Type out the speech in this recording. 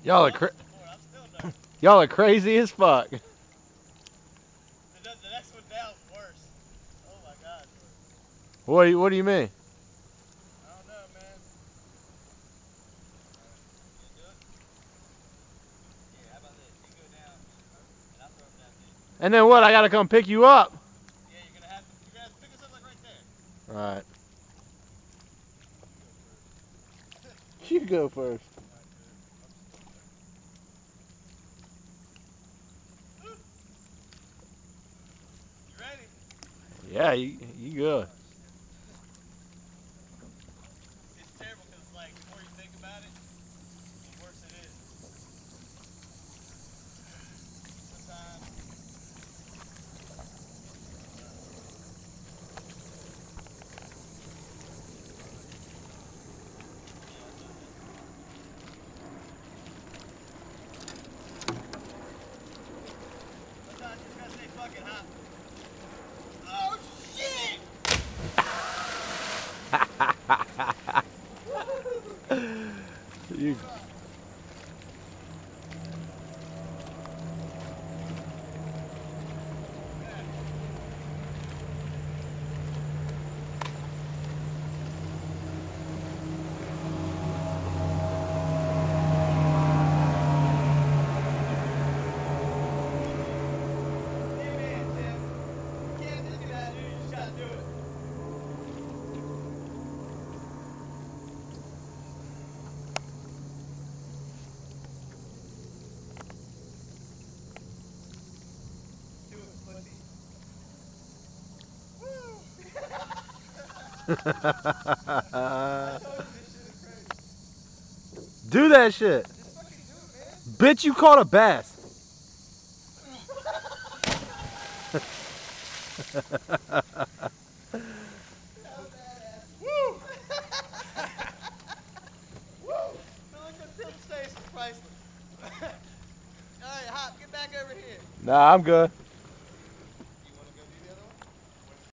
Y'all are crazy as fuck. The next one down is worse. Oh my god. What do you mean? I don't know, man. You do it? Yeah, how about this? You go down, and I'll throw him down here. And then what? I gotta come pick you up. Yeah, you're gonna have to pick us up like right there. All right. You go first. You ready? Yeah, you good. It's terrible because like the more you think about it, the worse it is. Sometimes. Sometimes you just gotta stay fucking hot. Oh shit! You. Do that shit. Bitch, you caught a bass. Woo! Woo! Look at Tim's face is priceless. Alright, Hop, get back over here. Nah, I'm good.